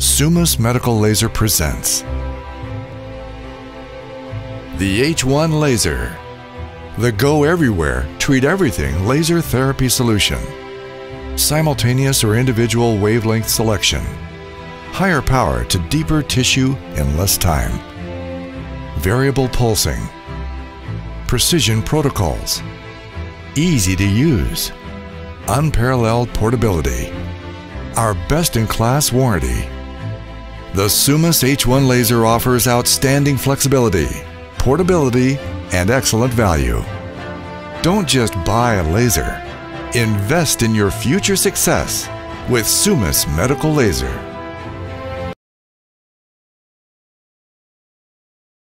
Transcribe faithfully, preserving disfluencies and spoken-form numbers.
Summus Medical Laser presents the H one Laser, the go-everywhere, treat-everything laser therapy solution. Simultaneous or individual wavelength selection. Higher power to deeper tissue in less time. Variable pulsing. Precision protocols. Easy to use. Unparalleled portability. Our best-in-class warranty. The Summus H one Laser offers outstanding flexibility, portability, and excellent value. Don't just buy a laser. Invest in your future success with Summus Medical Laser.